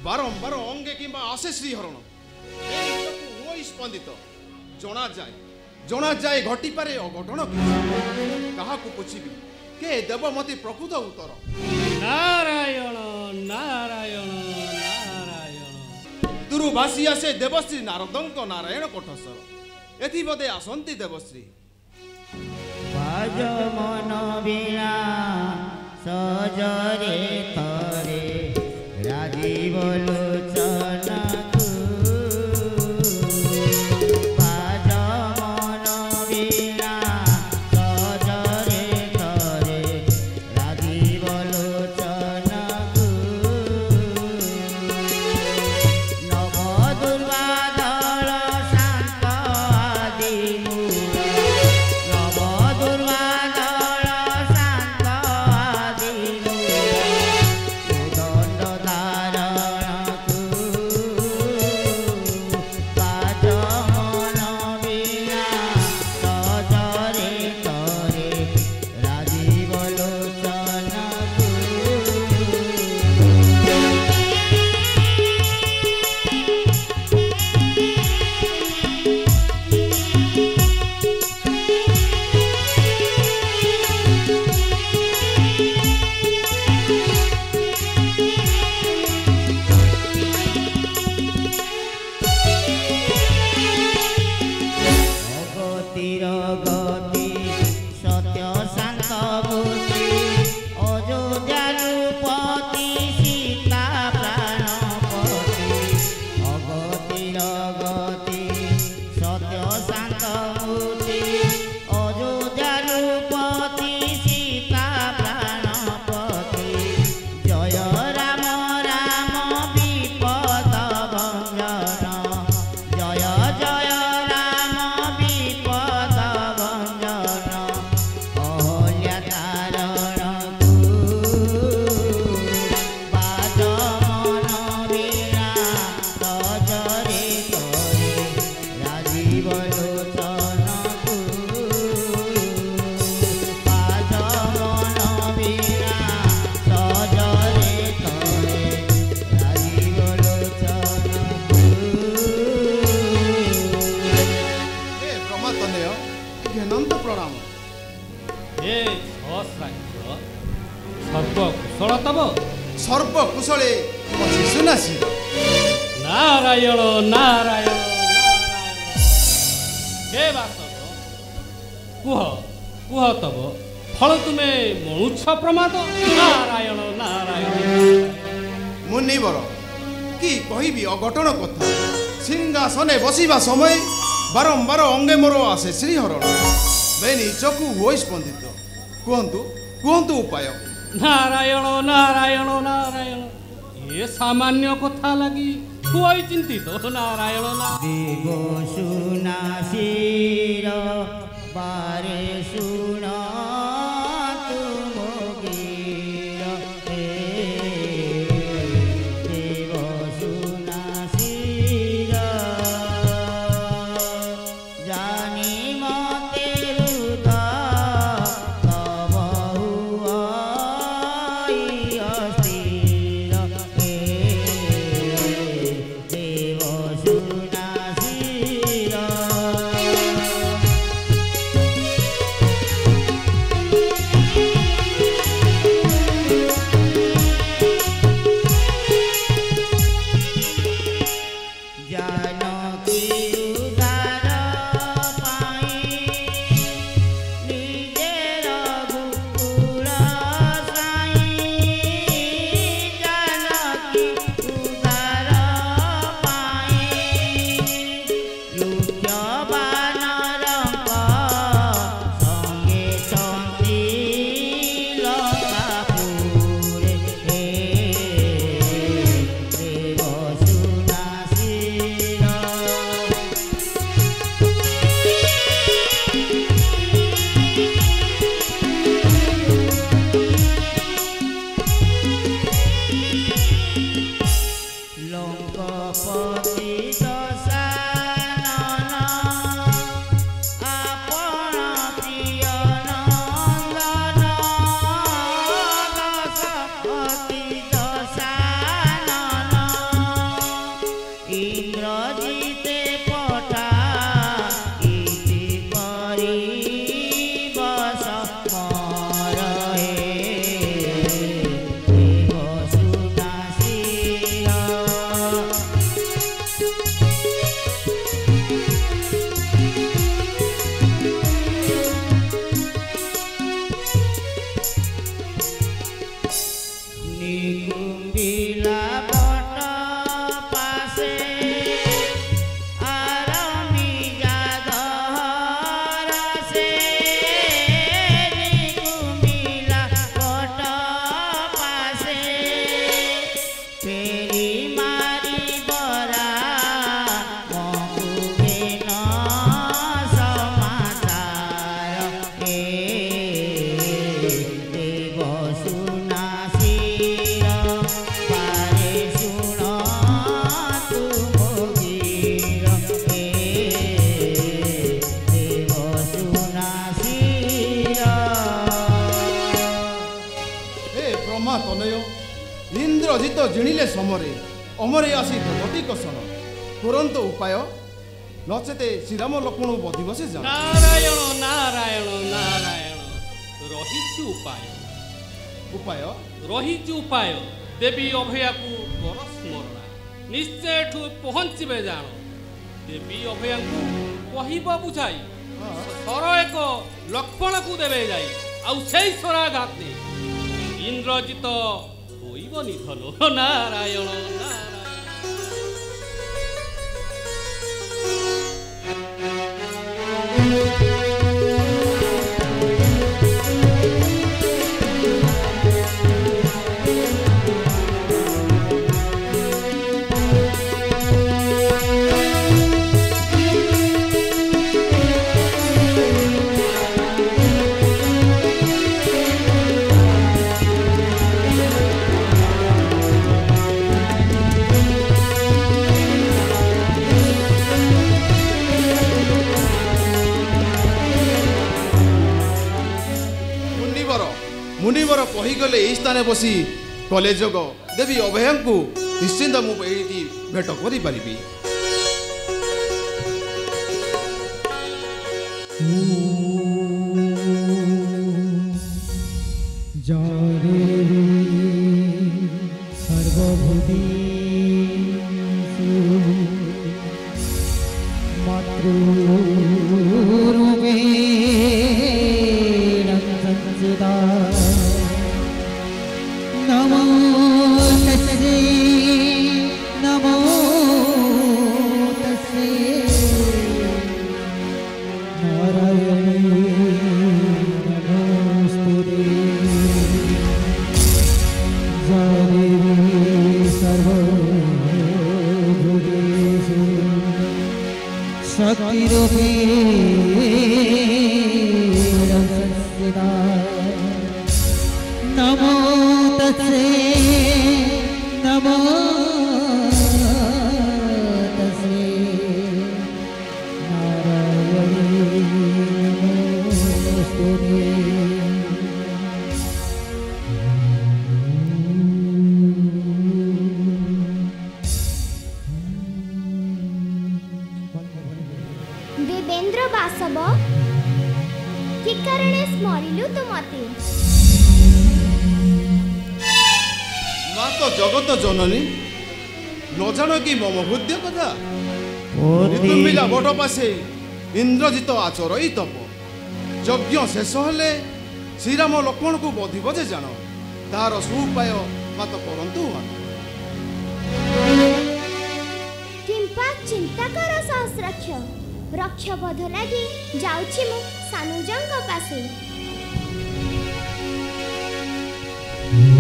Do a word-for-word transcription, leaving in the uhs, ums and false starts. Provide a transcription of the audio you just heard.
बारंबार अंगे कि आसे श्रीहरण स्पंदित जना जाए जना जाए घटी पारे अघटन क्या पूछी के देव मते प्रकृत उत्तर नारायण नारायण नारायण दुर्भाषी आसे देवश्री नारदंक नारायण कोठस्वर एथि बदे आसंती देवश्री मन वीणा सजरे थरे राजीव लोचन सर्व कुशले सुनासी नारायण नारायण हे बासव कुह कुह तब फल तुम्हें मनुष्य प्रमाद नारायण नारायण मुनिवर कि कहबी अघटन कथा सिंहासने बसिबा समय बारंबार अंगे मोर आसे श्रीहरण बेनी चकु हो स्पंदित कहतु कहतु उपाय नारायण नारायण नारायण ये सामान्य कथा लगी हुई चिंतित नारायण देव सुनासीर बारे सुना निकुंबिला बट पासे आरमी जादर से निकुंबिला बट पासे फेरी मारी बरा मकुगे न समाचार ए देव सुना शिर पारे सुन तुम वीर ए देव सुना शिर हे ब्रह्मा तनय इंद्रजित जिणिले समरे अमरे आसी धटी कषण तुरंत उपाय नचेते श्रीराम लक्ष्मण बधी बसे जान नारायण नारायण नारायण रहिछि उपाय उपाय रहिछि उपाय देवी अभया को कर स्मरणा निश्चय ठु पहुँचे जान देवी अभया को कहब बुझाई सर एक लक्ष्मण को देवे जाई आउ से स्वराघाते इंद्रजित होइब निधन नारायण नारायण मुनिवर मुनिवर कहीगले यही स्थान बसी कले जोग देवी अभया को निश्चिंत मुझे भेट करी पारिबी जरे सर्वभूति मातृरूपे संसिता नमो तस्मै नमो तस्मै नारायणे नमोस्तुते सर्वभूतेषु शक्तिरूपे संस्थिता नमो तस्मै नमो तस्मै नारायणे नमोस्तुते देवेंद्र बासव कि कारणे स्मरिलु तु मते ना तो जगत जननी न जान कि मम हृदय कथा निकुंबिला बट पासे इंद्रजित आचर तप यज्ञ शेष हेले श्रीराम लक्ष्मण को बधिब जे जान तार सुउपाय मत करंतु किंपा चिंता कर सहस्राक्ष रक्ष बध लगी जाउछि मु सानुजंग पासे